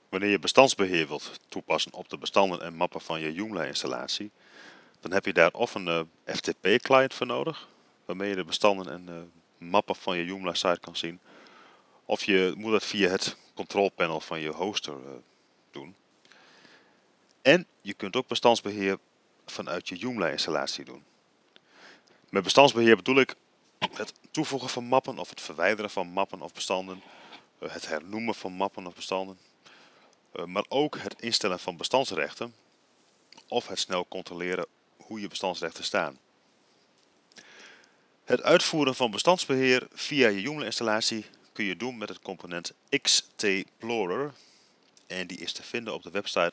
Wanneer je bestandsbeheer wilt toepassen op de bestanden en mappen van je Joomla installatie, dan heb je daar of een FTP-client voor nodig, waarmee je de bestanden en mappen van je Joomla site kan zien. Of je moet dat via het control panel van je hoster doen. En je kunt ook bestandsbeheer vanuit je Joomla installatie doen. Met bestandsbeheer bedoel ik het toevoegen van mappen of het verwijderen van mappen of bestanden, het hernoemen van mappen of bestanden, maar ook het instellen van bestandsrechten of het snel controleren hoe je bestandsrechten staan. Het uitvoeren van bestandsbeheer via je Joomla installatie kun je doen met het component Xtplorer en die is te vinden op de website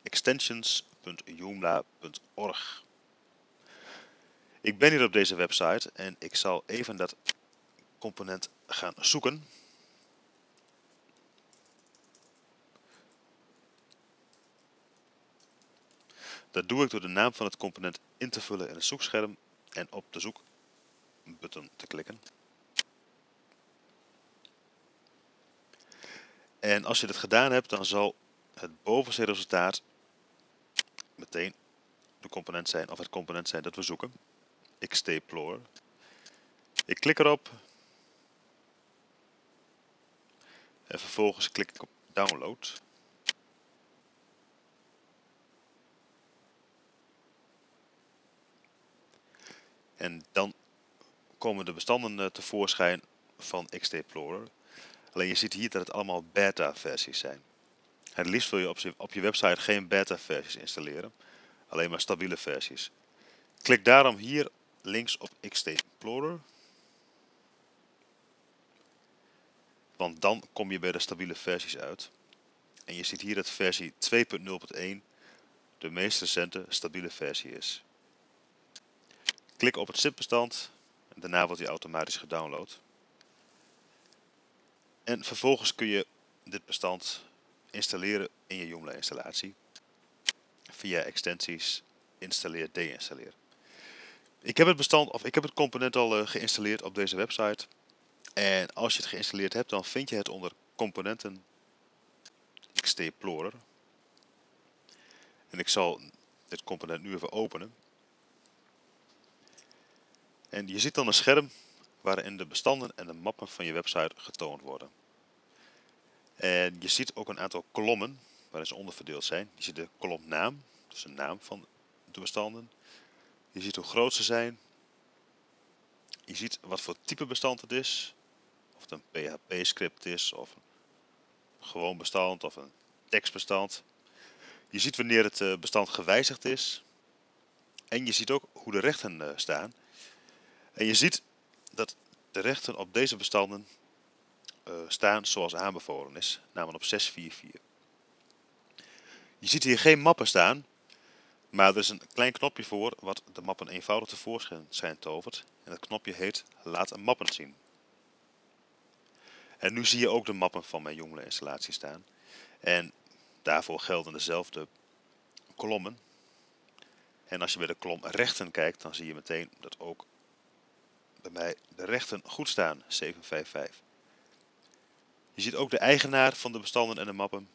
extensions.joomla.org. Ik ben hier op deze website en ik zal even dat component gaan zoeken. Dat doe ik door de naam van het component in te vullen in het zoekscherm en op de zoekbutton te klikken. En als je dit gedaan hebt, dan zal het bovenste resultaat meteen de component zijn, of het component zijn dat we zoeken. Xtplorer. Ik klik erop. En vervolgens klik ik op download. En dan komen de bestanden tevoorschijn van Xtplorer. Alleen je ziet hier dat het allemaal beta versies zijn. Het liefst wil je op je website geen beta versies installeren. Alleen maar stabiele versies. Klik daarom hier links op Xtplorer. Want dan kom je bij de stabiele versies uit. En je ziet hier dat versie 2.0.1 de meest recente stabiele versie is. Klik op het zipbestand. En daarna wordt hij automatisch gedownload. En vervolgens kun je dit bestand installeren in je Joomla installatie. Via extensies installeer, deinstalleer. Ik heb het component al geïnstalleerd op deze website. En als je het geïnstalleerd hebt, dan vind je het onder componenten Xtplorer. En ik zal dit component nu even openen. En je ziet dan een scherm waarin de bestanden en de mappen van je website getoond worden. En je ziet ook een aantal kolommen waarin ze onderverdeeld zijn. Je ziet de kolom naam, dus de naam van de bestanden. Je ziet hoe groot ze zijn. Je ziet wat voor type bestand het is. Of het een PHP-script is, of een gewoon bestand, of een tekstbestand. Je ziet wanneer het bestand gewijzigd is. En je ziet ook hoe de rechten staan. En je ziet dat de rechten op deze bestanden staan zoals aanbevolen is, namelijk op 644. Je ziet hier geen mappen staan, maar er is een klein knopje voor wat de mappen eenvoudig tevoorschijn tovert. En dat knopje heet Laat een mappen zien. En nu zie je ook de mappen van mijn Joomla installatie staan. En daarvoor gelden dezelfde kolommen. En als je bij de kolom rechten kijkt, dan zie je meteen dat ook bij mij de rechten goed staan, 755. Je ziet ook de eigenaar van de bestanden en de mappen.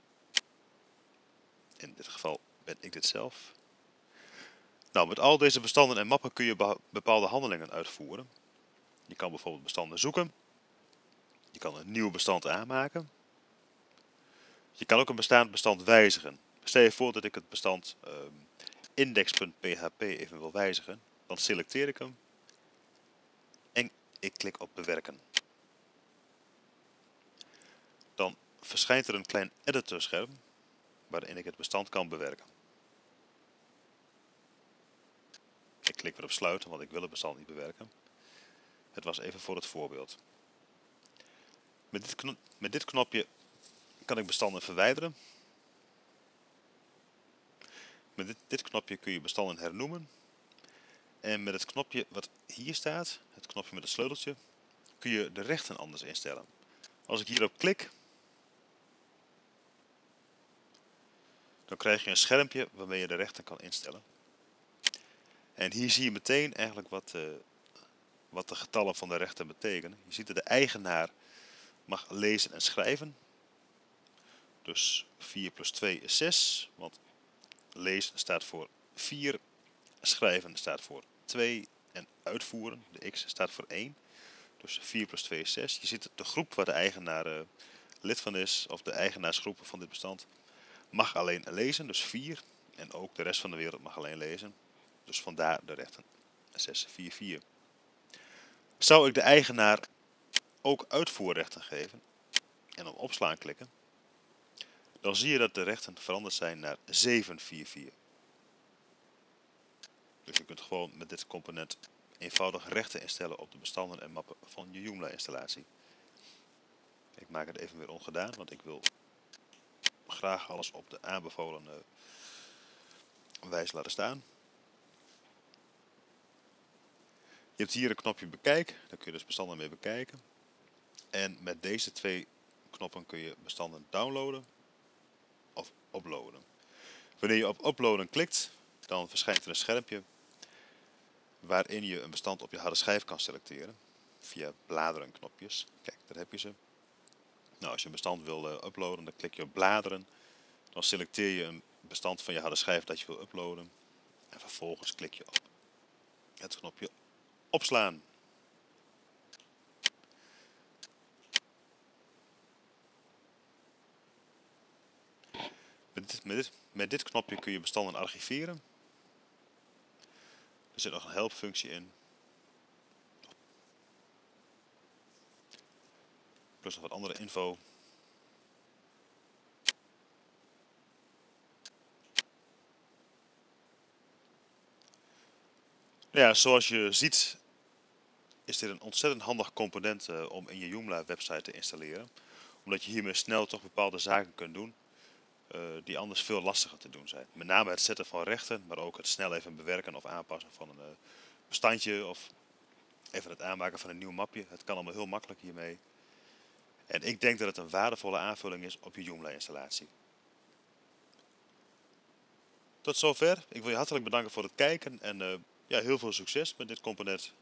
In dit geval ben ik dit zelf. Nou, met al deze bestanden en mappen kun je bepaalde handelingen uitvoeren. Je kan bijvoorbeeld bestanden zoeken. Je kan een nieuw bestand aanmaken. Je kan ook een bestaand bestand wijzigen. Stel je voor dat ik het bestand index.php even wil wijzigen. Dan selecteer ik hem. En ik klik op bewerken. Dan verschijnt er een klein editorscherm waarin ik het bestand kan bewerken. Ik klik weer op sluiten, want ik wil het bestand niet bewerken. Het was even voor het voorbeeld. Met dit knopje kan ik bestanden verwijderen. Met dit knopje kun je bestanden hernoemen. En met het knopje wat hier staat, het knopje met het sleuteltje, kun je de rechten anders instellen. Als ik hierop klik, dan krijg je een schermpje waarmee je de rechten kan instellen. En hier zie je meteen eigenlijk wat de getallen van de rechten betekenen. Je ziet dat de eigenaar mag lezen en schrijven. Dus 4 plus 2 is 6, want lezen staat voor 4, schrijven staat voor 2 en uitvoeren, de x, staat voor 1. Dus 4 plus 2 is 6. Je ziet de groep waar de eigenaar lid van is, of de eigenaarsgroepen van dit bestand, mag alleen lezen, dus 4. En ook de rest van de wereld mag alleen lezen. Dus vandaar de rechten 6, 4, 4. Zou ik de eigenaar ook uitvoerrechten geven en op opslaan klikken, dan zie je dat de rechten veranderd zijn naar 744. Dus je kunt gewoon met dit component eenvoudig rechten instellen op de bestanden en mappen van je Joomla installatie. Ik maak het even weer ongedaan, want ik wil graag alles op de aanbevolen wijze laten staan. Je hebt hier een knopje bekijk, daar kun je dus bestanden mee bekijken. En met deze twee knoppen kun je bestanden downloaden of uploaden. Wanneer je op uploaden klikt, dan verschijnt er een schermpje waarin je een bestand op je harde schijf kan selecteren via bladeren knopjes. Kijk, daar heb je ze. Nou, als je een bestand wil uploaden, dan klik je op bladeren. Dan selecteer je een bestand van je harde schijf dat je wil uploaden. En vervolgens klik je op het knopje opslaan. Met dit knopje kun je bestanden archiveren. Er zit nog een helpfunctie in. Plus nog wat andere info. Ja, zoals je ziet is dit een ontzettend handig component om in je Joomla website te installeren. Omdat je hiermee snel toch bepaalde zaken kunt doen die anders veel lastiger te doen zijn. Met name het zetten van rechten, maar ook het snel even bewerken of aanpassen van een bestandje of even het aanmaken van een nieuw mapje. Het kan allemaal heel makkelijk hiermee. En ik denk dat het een waardevolle aanvulling is op je Joomla installatie. Tot zover. Ik wil je hartelijk bedanken voor het kijken en ja, heel veel succes met dit component.